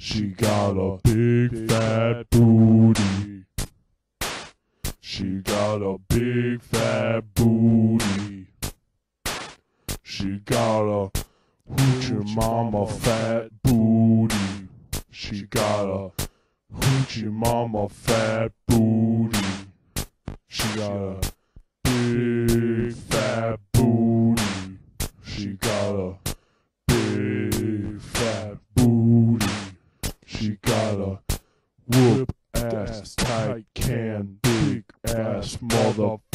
She got a big fat booty. She got a big fat booty. She got a hoochie mama fat booty. She got a hoochie mama fat booty. She got a big fat booty. She got a big fat booty. She got a whoop ass tight can big ass mother